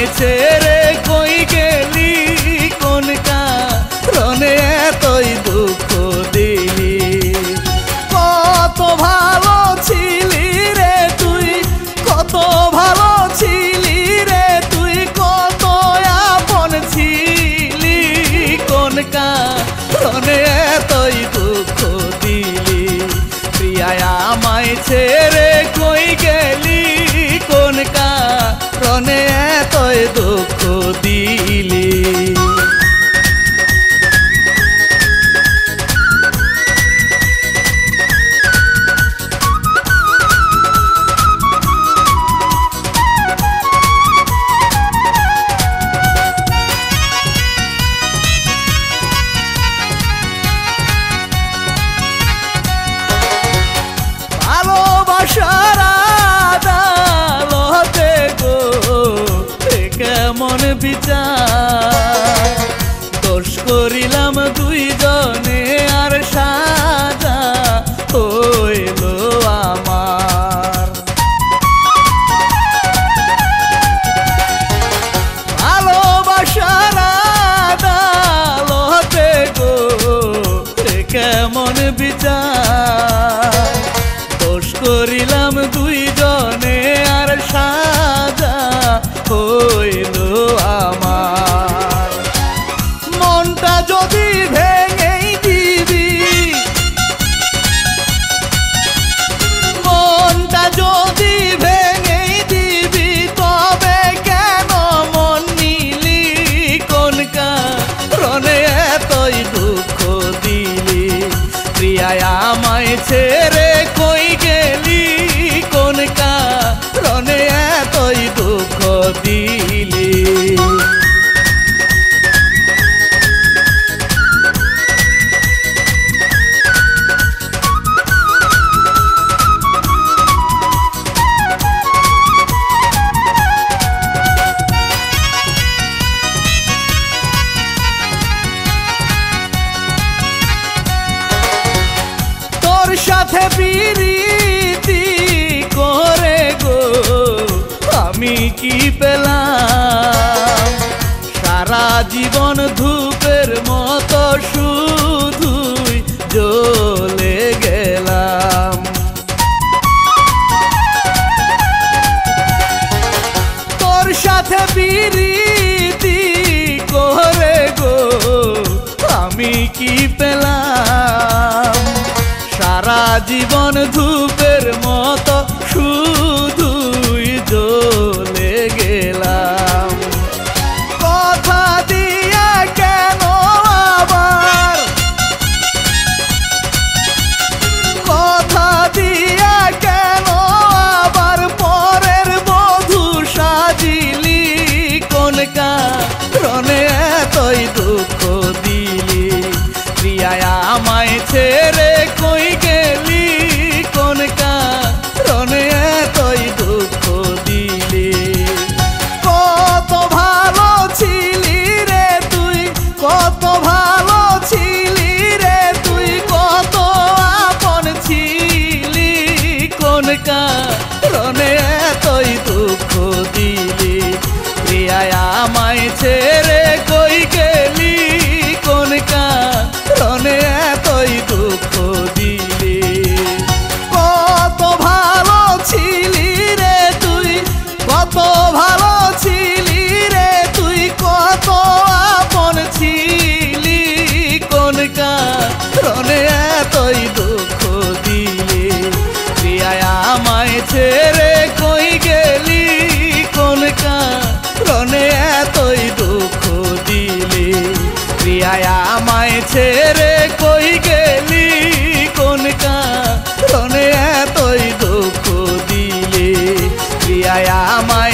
ছেড়ে কই গেলি কোন কারণে এতই দুঃখ দিলি। কত ভালো ছিলি রে তুই, কত ভালো ছিলি রে তুই, কত আপন ছিলি কোন কারণে এতই দুঃখ দিলি। প্রিয়া আমায় ছেড়ে কই গেলি কোন কারণে এতই দুঃখ দিলি। কেমন বিচার দোষ করিলাম দুইজনে আর সাজা হইল আমার। ভালোবাসার আদালতে গো কেমন বিচার দোষ করিলাম দুইজনে আর সাজা হইল আমার। মনটা যদি ভেঙেই দিবি, মনটা যদি ভেঙেই দিবি, তবে কেন মন নিলি কোন কারণে এতই দুঃখ দিলি। প্রিয়া আমায় ছেড়ে কই গেলি কোন কারণে এতই দুঃখ দিলি। তোর সাথে প্রীতি করে গো আমি কি পেলাম, সারা জীবন ধূপের মতো শুধুই জ্বলে গেলাম। তোর সাথে প্রীতি করে গো আমি কি পেলাম, সারা জীবন ধূপের মতো শুধুই জ্বলে গেলাম। কথা দিয়া কেন আবার, কথা দিয়া কেন আবার পরের বধূ সাজিলি কোন কারণে এতই দুঃখ দিলি। প্রিয়া আমায় ছেড়ে কই গেলি কোন কারণে এতই দুঃখ দিলি। কত ভালো ছিলি রে তুই, কত ভালো ছিলি রে তুই, কত আপন ছিলি কোন কারণে এতই দুঃখ দিলি। প্রিয়া আমায় ছেড়ে কই গেলি কোন কারণে এতই দুঃখ দিলি। কত ভালো ছিলি রে তুই, কত ভালো ছিলি রে তুই, কত আপন ছিলি কোন কারণে এতই দুঃখ দিলি। প্রিয়া আমায় ছেড়ে কই গেলি কোন কারণে এতই দুঃখ দিলি। প্রিয়া আমায় ছেড়ে কই গেলি কোন কারণে এতই দুঃখ দিলি। প্রিয়া আমায়